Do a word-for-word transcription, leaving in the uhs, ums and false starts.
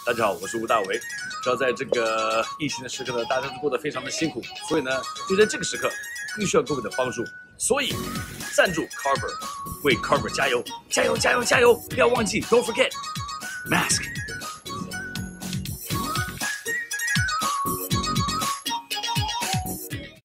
大家好，我是吴大维。知道在这个疫情的时刻呢，大家都过得非常的辛苦，所以呢，就在这个时刻，更需要各位的帮助。所以，赞助 Carver， 为 Carver 加油，加油，加油，加油！不要忘记 ，Don't forget mask。